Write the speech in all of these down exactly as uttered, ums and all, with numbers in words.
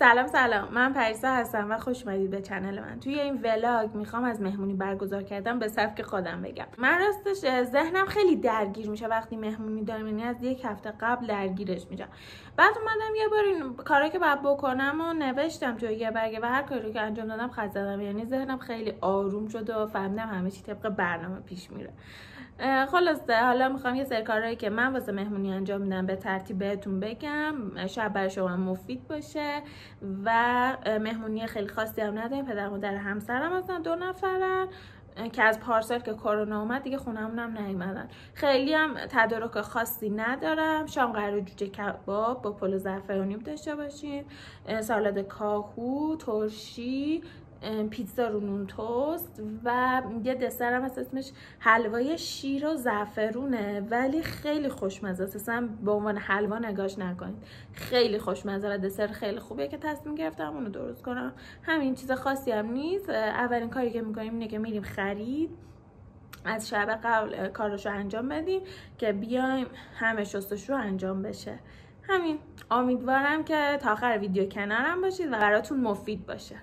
سلام سلام، من پریسا هستم و خوش اومدید به چنل من. توی این ولاگ میخوام از مهمونی برگزار کردم به سبک خودم بگم. من راستش ذهنم خیلی درگیر میشه وقتی مهمونی دارم، یعنی از یک هفته قبل درگیرش میشم. بعد اومدم یه بار این کاری که باید بکنم و نوشتم توی یه برگه و هر کاری که انجام دادم خط زدم، یعنی ذهنم خیلی آروم شد و فهمیدم همه چی طبق برنامه پیش میره. خلاصه حالا میخوام یه سری کارهایی که من واسه مهمونی انجام میدم به ترتیب بهتون بگم، شاید برای شما مفید باشه. و مهمونی خیلی خاصی هم نداریم، پدر مادر همسرم هستن، دو نفرن که از پارسال که کرونا اومد دیگه خونمون هم نیومدن. خیلی هم تدارک خاصی ندارم. شام قراره جوجه کباب با پلو زعفرانی داشته باشیم، سالاد کاهو، ترشی، پیتزا رو نون توست و یه دسر هم هست اسمش حلوای شیر و زعفرونه، ولی خیلی خوشمزه است. اصلا به عنوان حلوا نگاش نکنید، خیلی خوشمزه و دسر خیلی خوبیه که تصمیم گرفتم اونو درست کنم. همین، چیز خاصی هم نیست. اولین کاری که میکنیم اینه که میریم خرید، از شب قبل کارشو انجام بدیم که بیایم همه شستشو انجام بشه. همین، امیدوارم که تا آخر ویدیو کنارم باشید و براتون مفید باشه.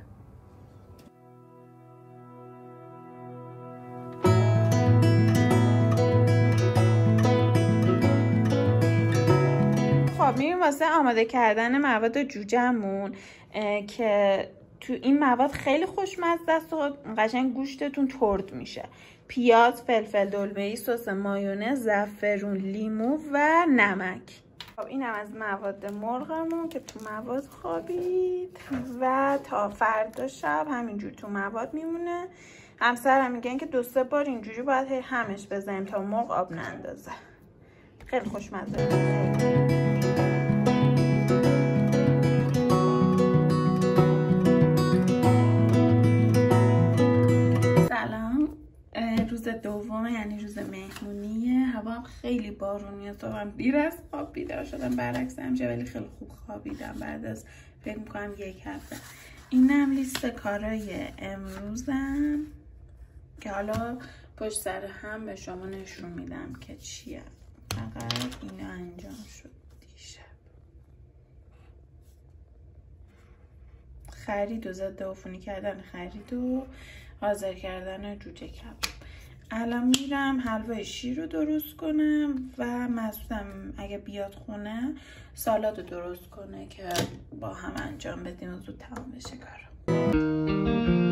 میریم واسه آماده کردن مواد جوجه‌مون که تو این مواد خیلی خوشمزه است و قشنگ گوشتتون ترد میشه. پیاز، فلفل دلمه‌ای، سس مایونز، زعفرون، لیمو و نمک. خب اینم از مواد مرغمون که تو مواد خوابید و تا فردا شب همینجور تو مواد میمونه. همسرم میگن که دو سه بار اینجوری باید همش بزنیم تا مرغ آب نندازه. خیلی خوشمزه است. روز دوم، یعنی روز مهمونیه. هوا هم خیلی بارونیه. صبحم دیر از خواب بیدار شدم برعکس همیشه، ولی خیلی خوب خوابیدم بعد از فکر میکنم یک هفته. اینم لیست کارای امروزم که حالا پشت سر هم به شما نشون میدم که چیه. فقط اینا انجام شد دیشب. خرید و ضد عفونی کردن خرید و حاضر کردن جوجه کباب. الان میرم حلوای شیر رو درست کنم و مسعودم اگه بیاد خونه سالاد رو درست کنه که با هم انجام بدیم و زود تمام بشه کارم.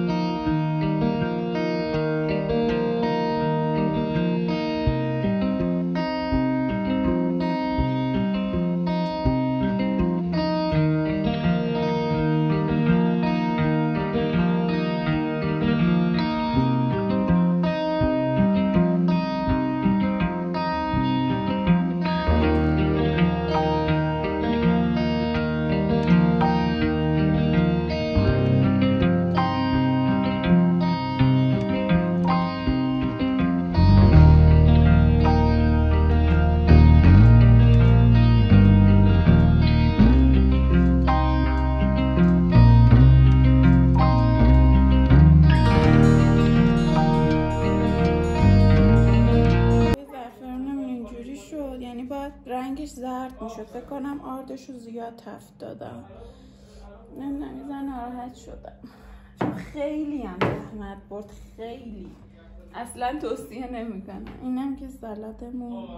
رنگش زرد میشد، فکر کنم آردش رو زیاد تفت دادم، نمیدونم، یه زن ناراحت شدم چون خیلی هم زحمت برد، خیلی اصلا توصیه نمیکنم. اینم که سالادمون.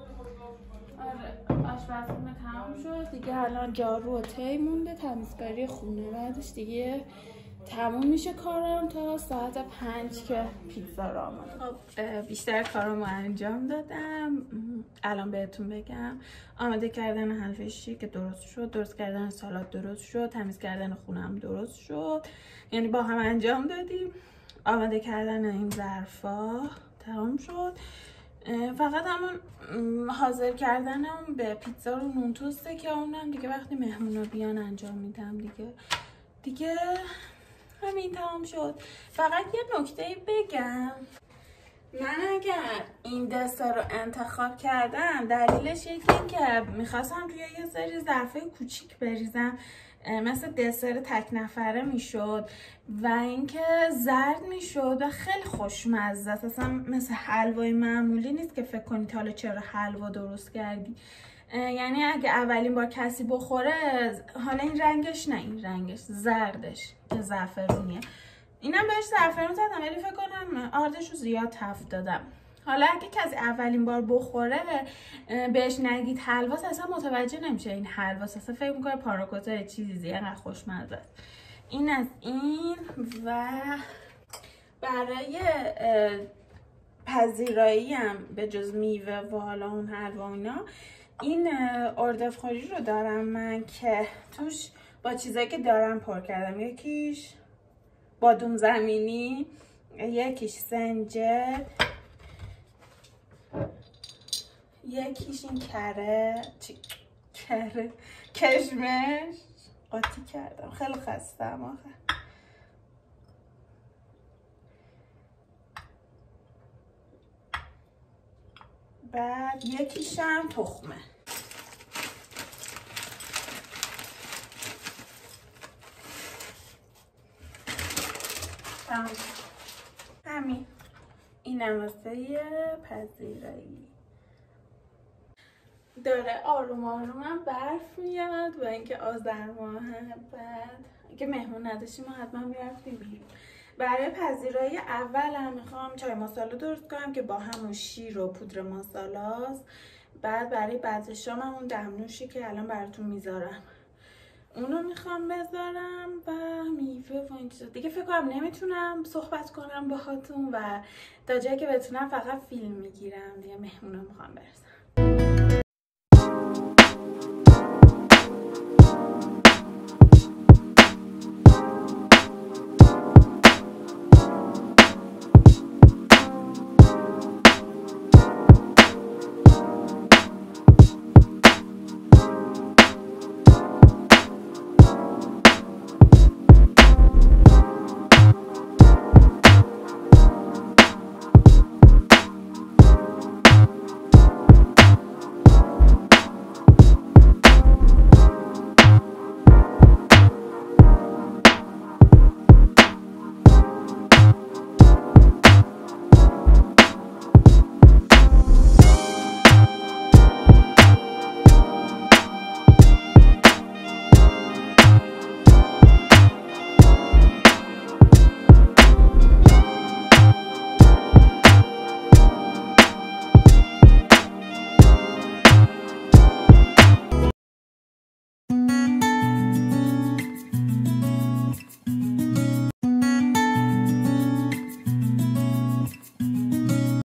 آره آشپزخونه تمام شد دیگه، الان جارو و تی مونده، تمیزکاری خونه، بعدش دیگه تموم میشه کارم تا ساعت پنج که پیتزا رو آماده. خب بیشتر کارامو انجام دادم. الان بهتون بگم آماده کردن حلوای شیر که درست شد، درست کردن سالاد درست شد، تمیز کردن خونم درست شد، یعنی با هم انجام دادیم. آماده کردن این ظرفا تمام شد. فقط همون حاضر کردنم به پیتزا رو نون توسته که اونم دیگه وقتی مهمونا بیان انجام میدم دیگه. دیگه همین تمام شد. فقط یه نکته بگم، من اگر این دسر رو انتخاب کردم دلیلش یکی این که میخواستم توی یه سری ظرفای کوچیک بریزم، مثل دسر تک نفره میشد و اینکه زرد میشد و خیلی خوشمزه است. اصلا مثل حلوای معمولی نیست که فکر کنید حالا چرا حلوا درست کردی. یعنی اگه اولین بار کسی بخوره، حالا این رنگش نه، این رنگش زردش که زعفرونیه، اینم بهش زعفرون زدم ولی فکر کنم آردش رو زیاد تفت دادم. حالا اگه کسی اولین بار بخوره بهش نگید حلواست، اصلا متوجه نمیشه این حلواست، اصلا فکر میکنه پاراکوتا چیزی انقدر خوشمزه است. این از این. و برای پذیرایی هم به جز میوه و حالا اون حلوا اینا، این اردفخوری رو دارم من که توش با چیزایی که دارم پر کردم. یکیش بادوم زمینی، یکیش سنجد، یکیش این کره چی؟ کره کشمش قاطی کردم، خیلی خستم آخه. بعد یکیشم تخمه. همین اینم واسه پذیرایی. داره آروم آروم هم برف میاد و اینکه آذر ماهه، بعد اینکه مهمون نداشتیم ما حتما میرفتیم بیرون. برای پذیرایی اول هم میخوام چای ماسالا درست کنم که با همون شیر و پودر ماسالاست. بعد برای بعد شام هم اون دمنوشی که الان براتون میذارم اونو میخوام بذارم و میوه و این چیزا دیگه. فکر کنم نمیتونم صحبت کنم باهاتون و تا جایی که بتونم فقط فیلم میگیرم دیگه. مهمونا میخوام برسم.